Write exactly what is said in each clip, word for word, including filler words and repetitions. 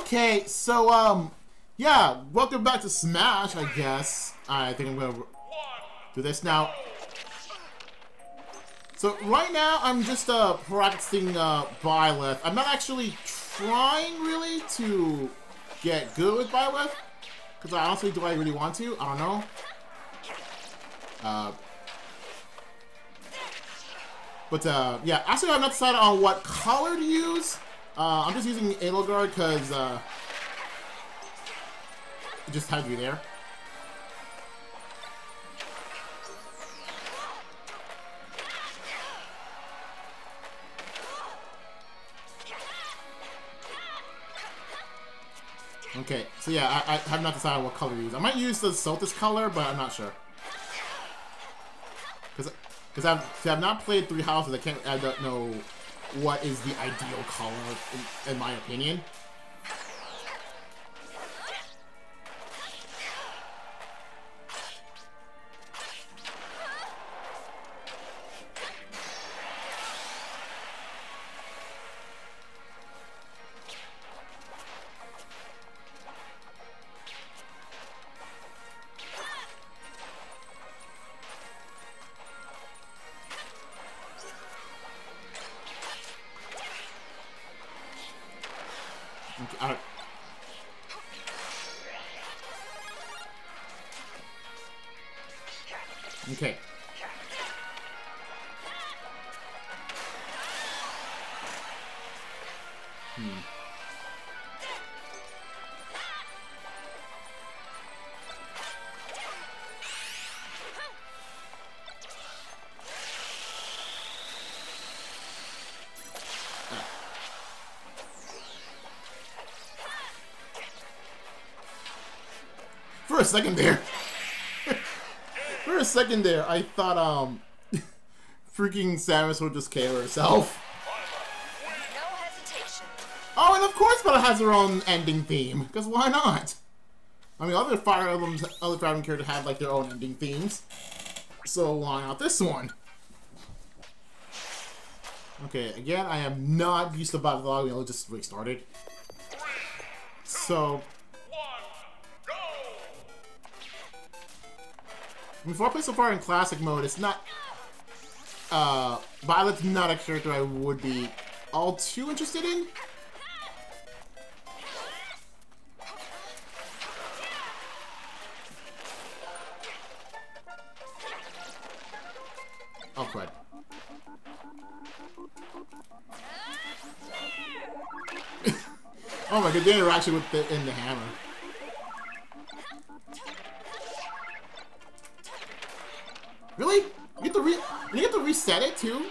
Okay, so, um, yeah, welcome back to Smash, I guess. I think I'm gonna do this now. So, right now, I'm just, uh, practicing, uh, Byleth. I'm not actually trying, really, to get good with Byleth. Because I honestly, do I really want to? I don't know. Uh... But, uh, yeah, actually I'm not decided on what color to use. Uh, I'm just using Edelgard because, uh, it just had to be there. Okay, so yeah, I, I have not decided what color to use. I might use the Solstice color, but I'm not sure. Because Because I've, I've not played Three Houses, I can't, I don't know what is the ideal color, in, in my opinion. I, okay. Hmm. For a second there, for a second there, I thought, um, freaking Samus would just K O herself. No hesitation. Oh, and of course Byleth has her own ending theme, because why not? I mean, other Fire Emblems, other Fire Emblem characters have, like, their own ending themes. So why not this one? Okay, again, I am not used to Byleth Log, we only just restarted. So... Before I play so far in classic mode, it's not, uh, Byleth's not a character I would be all too interested in. Oh, crud. Oh my god, the interaction with the, in the hammer. Really? You get to re you get to reset it too?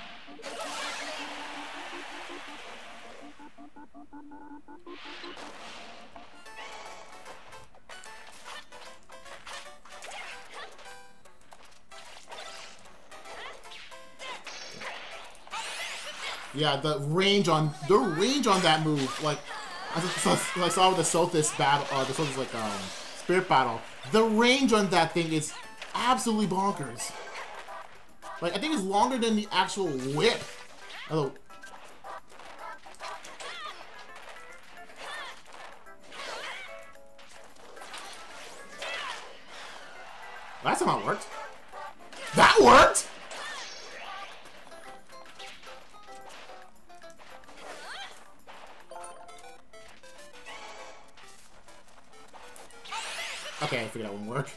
Yeah, the range on the range on that move, like I saw, I saw with the Solstice battle, uh, the Solstice like um Spirit battle. The range on that thing is absolutely bonkers. Like, I think it's longer than the actual whip. Although... That's not how it worked. That worked?! Okay, I figured that wouldn't work.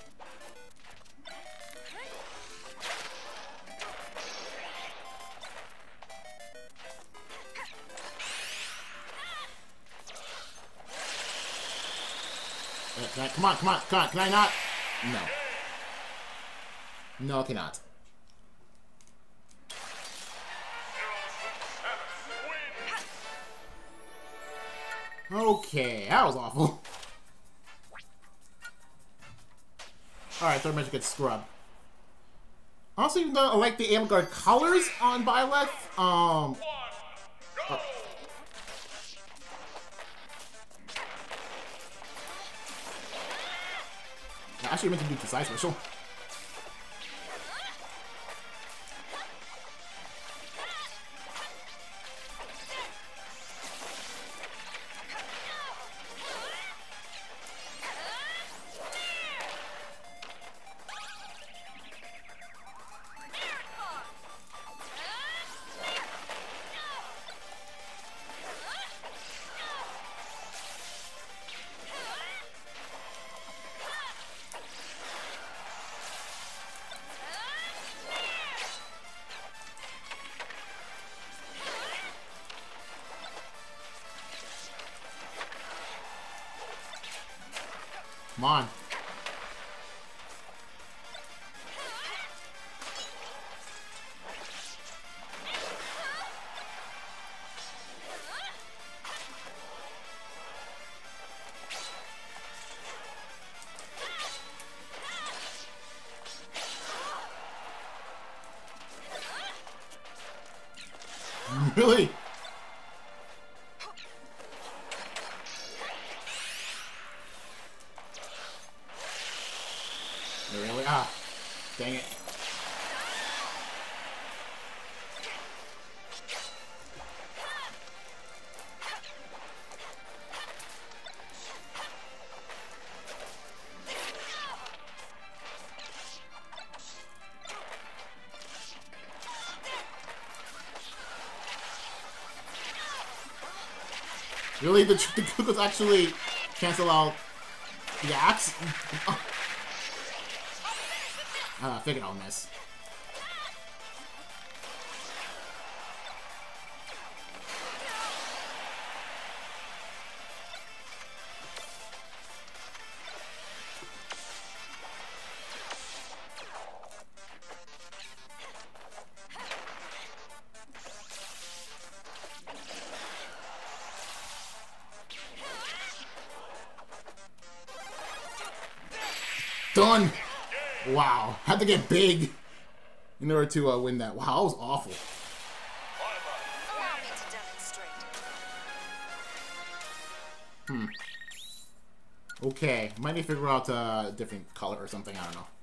Can I, come on, come on, come on, can I not? No. No, I cannot. Okay, that was awful. Alright, third magic gets scrubbed. Honestly, even though I like the Edelgard colors on Byleth, um... Uh, I actually meant to do Precise Whistle. Come on. Really? Really? Ah, dang it. Really? The, the Googles actually cancel out the axe? uh, I figured I'll miss. Done! Wow. Had to get big in order to uh, win that. Wow, that was awful. Allow me to demonstrate. Hmm. Okay. Might need to figure out uh, a different color or something. I don't know.